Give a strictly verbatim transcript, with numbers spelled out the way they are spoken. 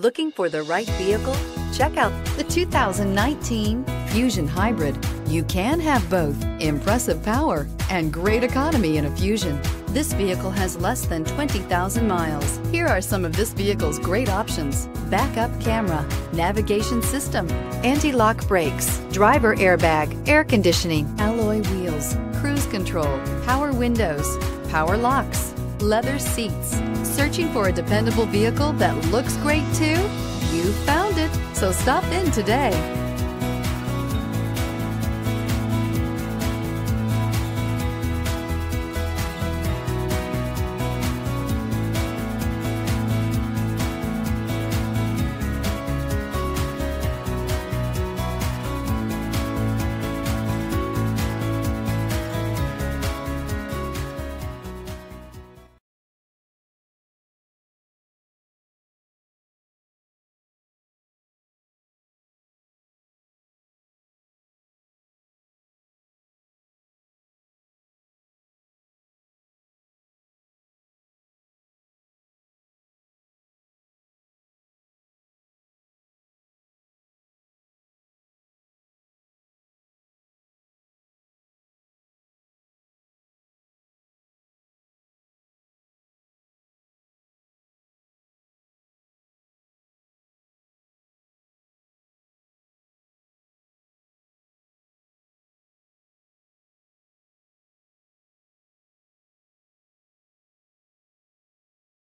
Looking for the right vehicle? Check out the two thousand nineteen Fusion Hybrid. You can have both impressive power and great economy in a Fusion. This vehicle has less than twenty thousand miles. Here are some of this vehicle's great options: backup camera, navigation system, anti-lock brakes, driver airbag, air conditioning, alloy wheels, cruise control, power windows, power locks, leather seats. Searching for a dependable vehicle that looks great too? You found it, so stop in today.